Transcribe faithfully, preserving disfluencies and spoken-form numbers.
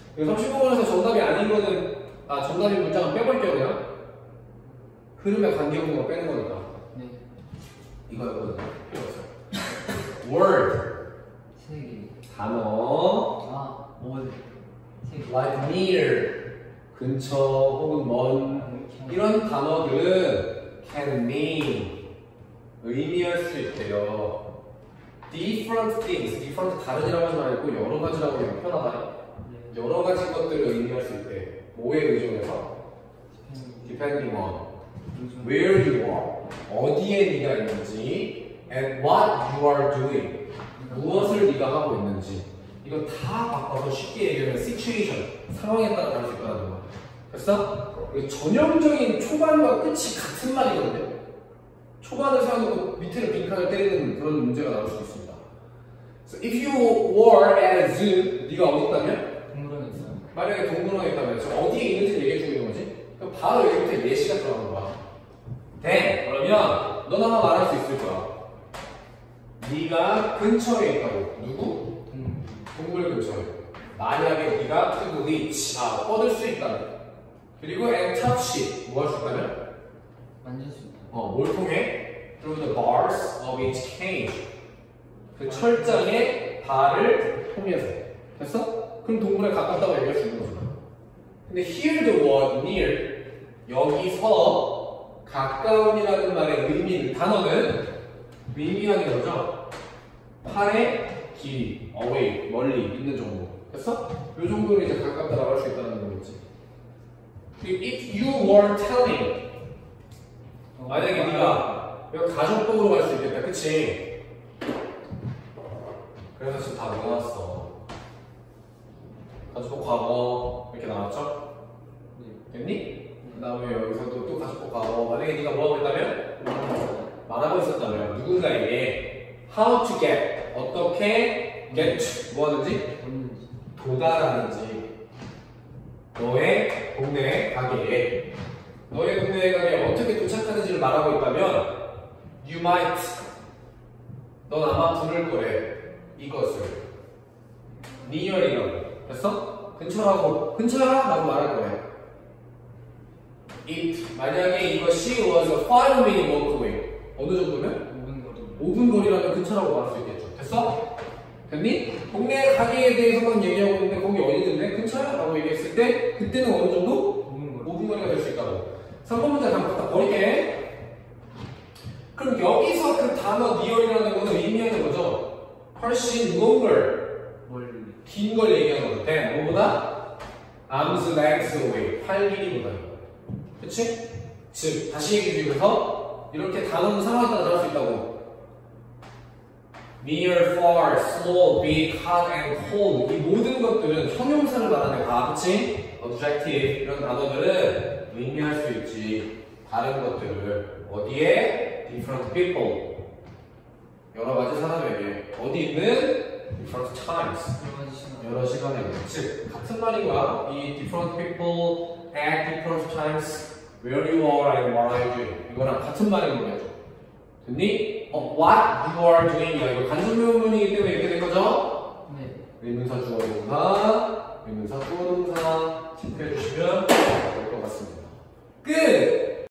삼십오 번에서 정답이 아닌 거는, 아, 정답인 문장은 빼볼게요, 그냥. 흐름에 관계없는 거 빼는 거니까. 네. 이거였거든요. 필요 없어요. word. 세 개. 단어. 아, 뭘. 세 개. like near. 근처 혹은 먼. 이런 단어들은 can mean. 의미할 수 있대요. different things. different 다른이라고 하지 말고 여러 가지라고 하면 편하다. 네. 여러 가지 것들을 의미할 수 있대. 뭐에 의존해서? depending on. where you are, 어디에 네가 있는지, and what you are doing, 무엇을 네가 하고 있는지. 이거 다 바꿔서 쉽게 얘기하면 situation, 상황에 따라 다를 수 있다는 거야. 됐어? 전형적인 초반과 끝이 같은 말이거든요. 초반을 세워놓고 밑에를 빈칸을 때리는 그런 문제가 나올 수 있습니다. So if you were at a zoo, 네가 어디 있다면? 동물원에 있어요. 만약에 동물원에 있다면 저 어디에 있는지 얘기해주고 있는 거지? 그럼 바로 여기부터 예시가 들어가는 거야. 돼. 그러면 넌 아마 말할 수 있을 거야. 네가 근처에 있다고. 누구? 동물. 동물 근처에. 만약에 네가 to reach, 아, 뻗을 수 있다면. 그리고 and touch, 뭐 할 수 있다면? 만질 수 있다. 어, 뭘 통해? Through the bars of its cage. 그 철장의 발을 통해서. 됐어? 그럼 동물에 가깝다고 얘기할 수 있는 거잖아. 근데 here the word near, 여기서 가까운이라는 말의 의미, 단어는 미미하게 거죠? 팔의 길이, away, 멀리, 있는 정도. 됐어? 이 정도는 이제 가깝다라고 할 수 있다는 거겠지. If you were telling, 만약에 네가 여기 가족복으로 갈 수 있겠다, 그치? 그래서 지금 다 넣어놨어. 가족복 과거 이렇게 나왔죠? 됐니? 그 다음에 여기서도 또 가족복 과거. 만약에 네가 뭐 하고 있다면? 말하고 있었다면 누군가에게 how to get, 어떻게 get, 뭐 하는지? 도달하는지. 너의 동네 가게에, 너의 동네 가게에 어떻게 도착하는지를 말하고 있다면 you might, 넌 아마 부를 거래. 이것을 near이라고. 됐어? 근처라고, 근처야? 라고 말할 거래. It, 만약에 이것이 was a five minute walk away. 어느 정도면? 오 분 거리. 오 분 거리라면 근처라고 말할 수 있겠죠. 됐어? 됐니? 동네 가게에 대해서만 얘기하고 있는데 거기 어디 있는데? 근처야? 라고 얘기했을 때 그때는 어느 정도? 오 분 거리. 오 분 거리가 될 수 있다고. 삼 번 문제 한번 갖다 버릴게. 그럼 여기서 그 단어 near이라는 거는 의미하는 거죠. 훨씬 longer, 멀리. 긴 걸 얘기하는 거죠. than, 뭐보다? arms length away, 팔 길이보다. 그치? 즉, 다시 얘기해 주면서 이렇게 단어는 상황에 따라 다를 수 있다고. near, far, small, big, hot and cold. 이 모든 것들은 형용사를 말하는 거야. 그치? adjective, 이런 단어들은 의미할 수 있지. 다른 것들을. 어디에? different people. 여러 가지 사람에게. 어디 있는? different times. 여러 가지 시간. 여러 시간에. 즉, 같은 말인 거야. 이 different people at different times, where you are and what are you doing. 이거랑 같은 말인 거죠. 됐니? 어, what you are doing. 이거 간접명문이기 때문에 이렇게 된 거죠? 네. 의문사, 주어, 동사, 의문사, 주어, 동사 체크해 주시면 될 것 같습니다. 끝!